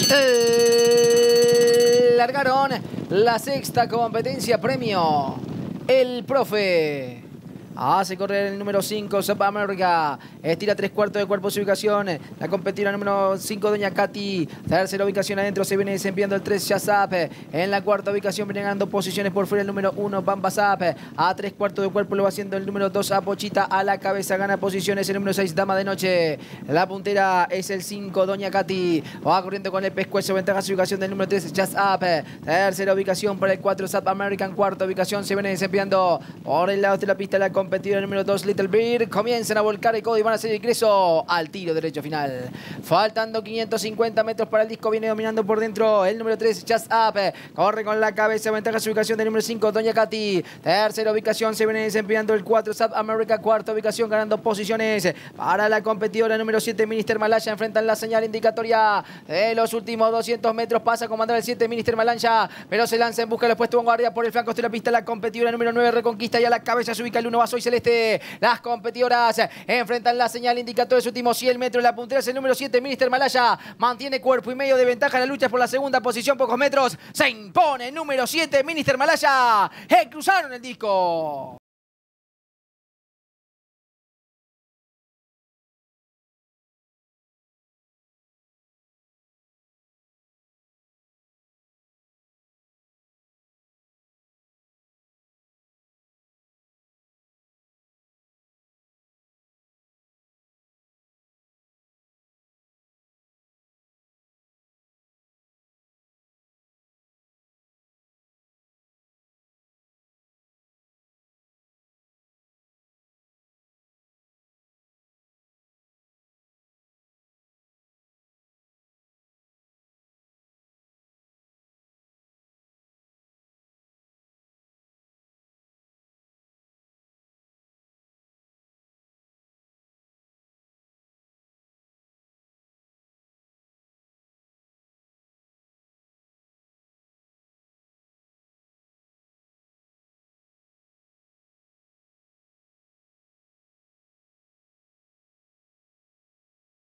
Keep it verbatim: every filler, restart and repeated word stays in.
Eh, largaron la sexta competencia premio. El profe hace correr el número cinco, South America. Estira tres cuartos de cuerpo su ubicación. La competidora número cinco, Doña Katy. Tercera ubicación adentro se viene desempeñando el tres, Yazap. En la cuarta ubicación viene ganando posiciones por fuera el número uno, Bambasap. A tres cuartos de cuerpo lo va haciendo el número dos, Apochita. A la cabeza gana posiciones el número seis, Dama de Noche. La puntera es el cinco, Doña Katy. Va corriendo con el pescuezo. Ventaja su ubicación del número tres, Yazap. Tercera ubicación para el cuatro, South American. Cuarta ubicación se viene desempeñando por el lado de la pista la competidora número dos, Little Bear. Comienzan a volcar el codo y van a hacer el ingreso al tiro derecho final. Faltando quinientos cincuenta metros para el disco. Viene dominando por dentro el número tres, Just Up. Corre con la cabeza. Ventaja su ubicación del número cinco, Doña Katy. Tercera ubicación se viene desempeñando el cuatro, South America. Cuarta ubicación ganando posiciones para la competidora número siete, Minister Malaya. Enfrentan la señal indicatoria de los últimos doscientos metros. Pasa a comandar el siete, Minister Malaya, pero se lanza en busca del puesto de vanguardia por el flanco de la pista. La competidora número nueve, Reconquista, y a la cabeza se ubica el uno, Vaso y Celeste. Las competidoras enfrentan la señal indicatoria de los últimos cien metros. La puntera es el número siete, Minister Malaya. Mantiene cuerpo y medio de ventaja en la lucha por la segunda posición. Pocos metros. Se impone el número siete, Minister Malaya. Eh, cruzaron el disco.